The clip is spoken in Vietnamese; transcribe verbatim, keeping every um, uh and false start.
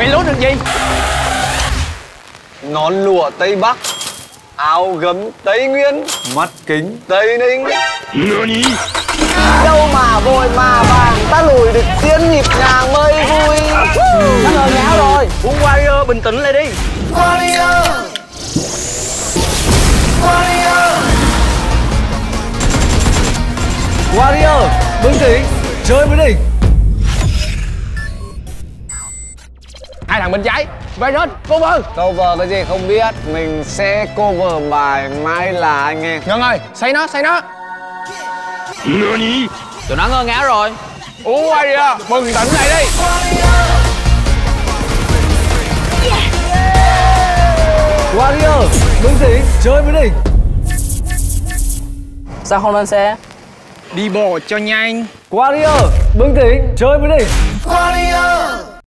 Mày lút được gì? Nón lụa Tây Bắc, áo gấm Tây Nguyên, mắt kính Tây Ninh. Đâu mà vội mà vàng, ta lùi được tiến nhịp nhàng mới vui. Nó ngờ ngáo rồi. Uống Warrior bình tĩnh lại đi. Warrior, Warrior, Warrior, bình tĩnh, chơi mới đỉnh. Hai thằng bên trái, Virus, cover. Cover cái gì không biết, mình sẽ cover bài Mai Là Anh Em. Ngân ơi, xây nó, xây nó. Tụi nó ngơ ngáo rồi. Uống Warrior, bình tĩnh lại đi. Warrior, bình tĩnh, chơi mới đỉnh. Sao không lên xe? Đi bộ cho nhanh. Warrior, bình tĩnh, chơi mới đỉnh. Warrior,